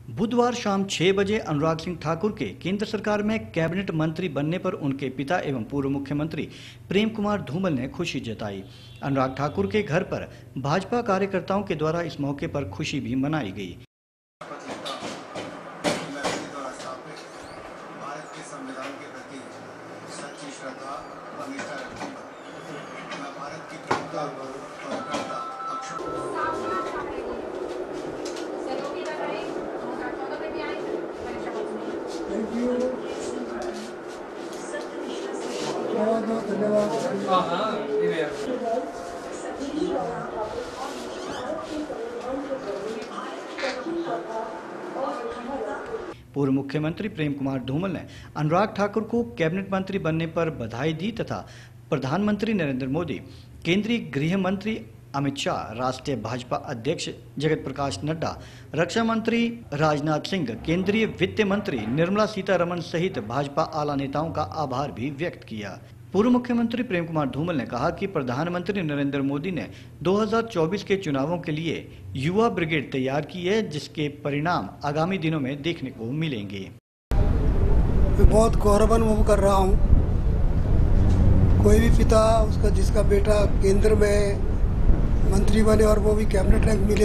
बुधवार शाम 6 बजे अनुराग सिंह ठाकुर के केंद्र सरकार में कैबिनेट मंत्री बनने पर उनके पिता एवं पूर्व मुख्यमंत्री प्रेम कुमार धूमल ने खुशी जताई। अनुराग ठाकुर के घर पर भाजपा कार्यकर्ताओं के द्वारा इस मौके पर खुशी भी मनाई गई। बहुत धन्यवाद। पूर्व मुख्यमंत्री प्रेम कुमार धूमल ने अनुराग ठाकुर को कैबिनेट मंत्री बनने पर बधाई दी तथा प्रधानमंत्री नरेंद्र मोदी, केंद्रीय गृह मंत्री अमित शाह, राष्ट्रीय भाजपा अध्यक्ष जगत प्रकाश नड्डा, रक्षा मंत्री राजनाथ सिंह, केंद्रीय वित्त मंत्री निर्मला सीतारमण सहित भाजपा आला नेताओं का आभार भी व्यक्त किया। पूर्व मुख्यमंत्री प्रेम कुमार धूमल ने कहा कि प्रधानमंत्री नरेंद्र मोदी ने 2024 के चुनावों के लिए युवा ब्रिगेड तैयार की है, जिसके परिणाम आगामी दिनों में देखने को मिलेंगे। मैं बहुत गौरव अनुभव कर रहा हूँ। कोई भी पिता उसका जिसका बेटा केंद्र में मंत्री बने और वो भी कैबिनेट रैंक मिले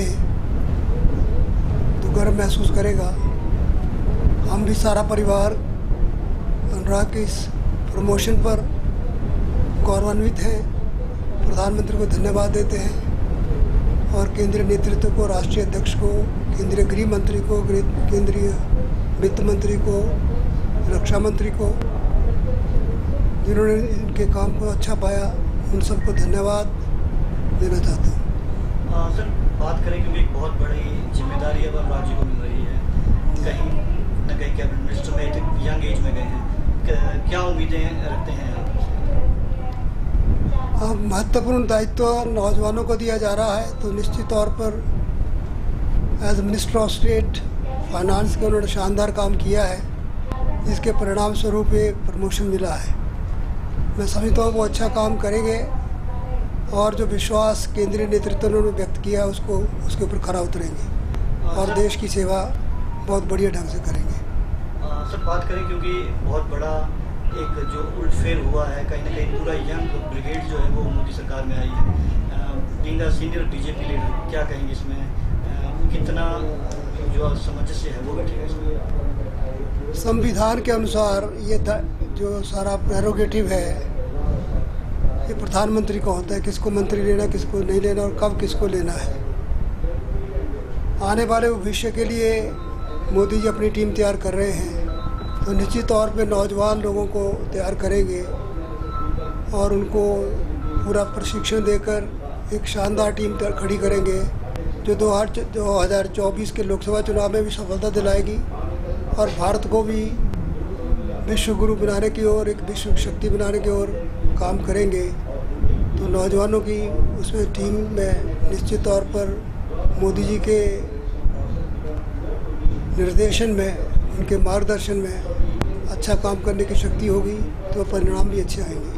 तो गर्व महसूस करेगा। हम भी सारा परिवार अनुराग के इस प्रमोशन पर गौरवान्वित हैं। प्रधानमंत्री को धन्यवाद देते हैं और केंद्रीय नेतृत्व को, राष्ट्रीय अध्यक्ष को, केंद्रीय गृह मंत्री को, केंद्रीय वित्त मंत्री को, रक्षा मंत्री को, जिन्होंने इनके काम को अच्छा पाया, उन सबको धन्यवाद देना चाहता हूँ। सर, बात करें क्योंकि एक बहुत बड़ी जिम्मेदारी अब राज्य को मिल रही है, कहीं न कहीं कैबिनेट मिनिस्टर में एक यंग एज में गए हैं, क्या उम्मीदें रखते हैं आप? महत्वपूर्ण दायित्व नौजवानों को दिया जा रहा है, तो निश्चित तौर पर as minister of state finance के उन्होंने शानदार काम किया है, जिसके परिणाम स्वरूप एक प्रमोशन मिला है। मैं समझता हूँ वो अच्छा काम करेंगे और जो विश्वास केंद्रीय नेतृत्व ने व्यक्त किया उसके ऊपर खरा उतरेंगे और देश की सेवा बहुत बढ़िया ढंग से करेंगे। सर, बात करें क्योंकि बहुत बड़ा एक जो उलटफेर हुआ है, कहीं ना कहीं पूरा यंग ब्रिगेड जो है वो मोदी सरकार में आई है। Being a senior BJP leader, क्या कहेंगे इसमें? कितना जो सामंजस्य है वो बैठेगा इसमें? संविधान के अनुसार ये जो सारा प्रेरोगेटिव है ये प्रधानमंत्री का होता है, किसको मंत्री लेना, किसको नहीं लेना और कब किसको लेना है। आने वाले भविष्य के लिए मोदी जी अपनी टीम तैयार कर रहे हैं, तो निश्चित तौर पे नौजवान लोगों को तैयार करेंगे और उनको पूरा प्रशिक्षण देकर एक शानदार टीम खड़ी करेंगे जो 2024 के लोकसभा चुनाव में भी सफलता दिलाएगी और भारत को भी विश्व गुरु बनाने की ओर, एक विश्व शक्ति बनाने की ओर काम करेंगे। तो नौजवानों की उसमें टीम में निश्चित तौर पर मोदी जी के निर्देशन में, उनके मार्गदर्शन में अच्छा काम करने की शक्ति होगी, तो परिणाम भी अच्छे आएंगे।